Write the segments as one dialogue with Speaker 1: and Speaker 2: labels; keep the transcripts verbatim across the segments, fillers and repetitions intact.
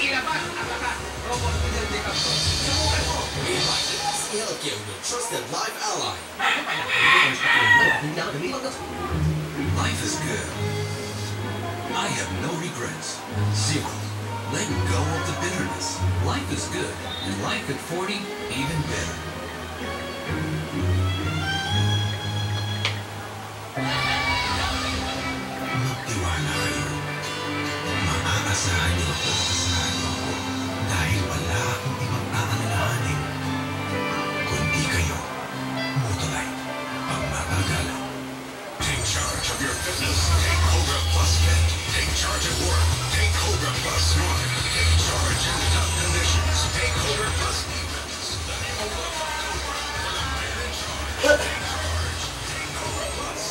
Speaker 1: ilabas ang lakas. Robot Fidel de Castro. Subukan mo.
Speaker 2: Easy Healthcare, your trusted life ally. Life is good. I have no regrets. Zero. Let go of the bitterness. Life is good, and life at forty, even better. Magtiwala kayo. Maaasahan niyo ako, asahan niyo ako. Dahil wala akong ibang aanalahanin. Kundi kayo, Mutolite, ang matagala. Take charge of your fitness. Take Cobra Plus Fit. Take charge at work. Take Cobra Plus Smart. Take charge in tough conditions. Take Cobra Plus Defense. Take Cobra Plus. Take Cobra Plus.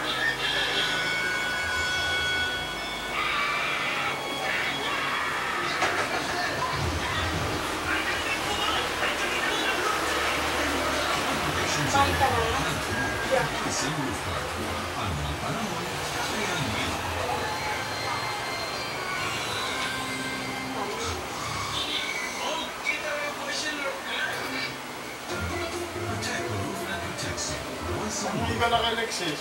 Speaker 3: Kumain ka na?
Speaker 4: Hindi ka na kay Alexis.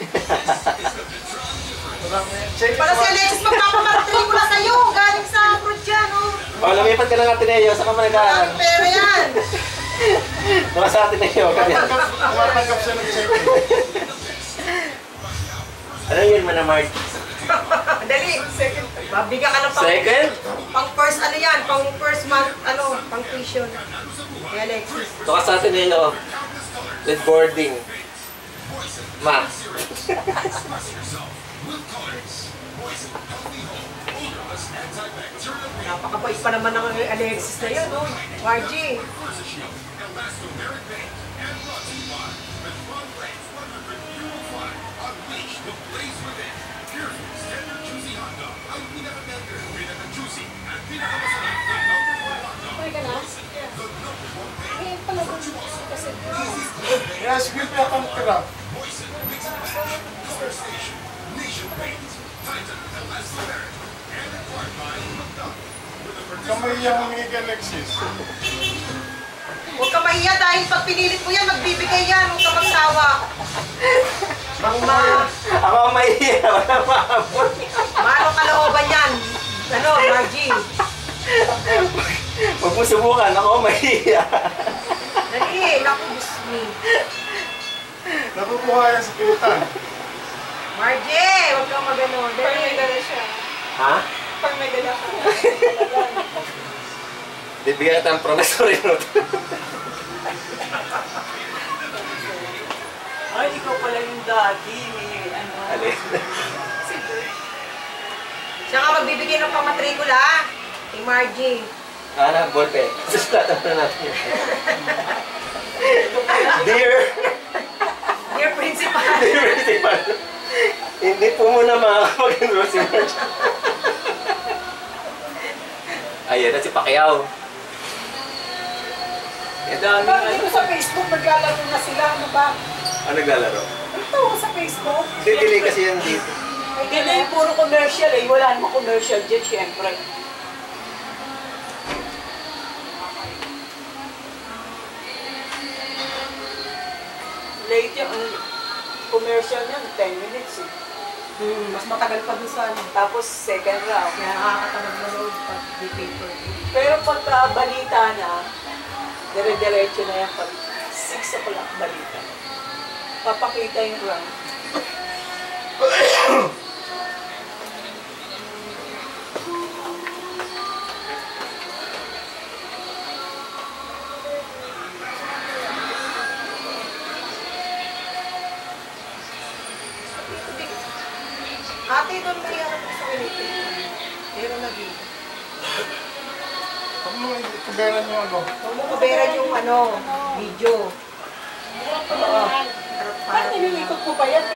Speaker 3: Para si Alexis, magpapamarating ko na sa'yo. Galing sa abroad yan, oh.
Speaker 5: O, lumipat ka na nga Ateneo, saka mo nag-aaral.
Speaker 3: Ang pera yan.
Speaker 5: Mga sa Ateneo.
Speaker 4: Tumatanggap siya ng check.
Speaker 5: Ano yun, Manamart?
Speaker 3: Dali, second. Mabigyan ka ng pang...
Speaker 5: Second?
Speaker 3: Pang first, ano yan? Pang first month, ano, pang tuition. Kay Alexis.
Speaker 5: Ito ka sa Ateneo. With boarding. Ma.
Speaker 3: Napakabait pa naman ng Alexis na yun, oh. Margie.
Speaker 4: Yes, we play ang tira. Kamay yung humingi kay Alexis.
Speaker 3: Huwag ka mahiya dahil pag pinilit mo yan, magbibigay yan. Huwag ka magsawa. Ang ma...
Speaker 5: Ako ang mahihiya. Wala maabot.
Speaker 3: Maano kalooban yan? Ano, Margie?
Speaker 5: Huwag mo subukan. Ako ang mahihiya.
Speaker 3: Dali, naku, bismi.
Speaker 4: Nakukuha yan sa pilitan.
Speaker 3: Margie, huwag kang magano.
Speaker 6: Pag may dala siya.
Speaker 5: Ha?
Speaker 6: Pag may dala ka.
Speaker 5: Bibigyan natin ang promissory note.
Speaker 7: Ay, ikaw pala yung dati. Ano?
Speaker 5: Alin?
Speaker 3: Siya ka magbibigay ng pamatrikula. Kay Margie.
Speaker 5: Ah, ballpen. Susulatan na natin yun. Dear,
Speaker 3: Dear Principal.
Speaker 5: dear Principal, hindi po muna makakapag-enroll si Marge. Ayan na si Pacquiao. Ang dami
Speaker 6: Bakit
Speaker 5: ano.
Speaker 6: dito sa Facebook, naglalaro na sila, ano ba?
Speaker 5: Ano naglalaro?
Speaker 6: Ano tawag sa Facebook?
Speaker 5: Didili kasi yan dito.
Speaker 7: Hindi na yung puro commercial eh. Wala namang commercial dyan, syempre. Late yung ano, commercial niyan, ten minutes eh.
Speaker 3: Hmm, mas matagal pa dun sa ano.
Speaker 7: Tapos second round.
Speaker 3: Kaya nakakatamad na road pag di paper.
Speaker 7: Pero pagka balita na, dire-diretso na yan pag six o'clock balita. Papakita yung round.
Speaker 3: Ate, doon mo yan ako sa ulitin. Pero na dito.
Speaker 4: Huwag mo ikaberan yung ano.
Speaker 3: Huwag mo kaberan yung ano, video.
Speaker 6: Bakit nililikot mo pa yan?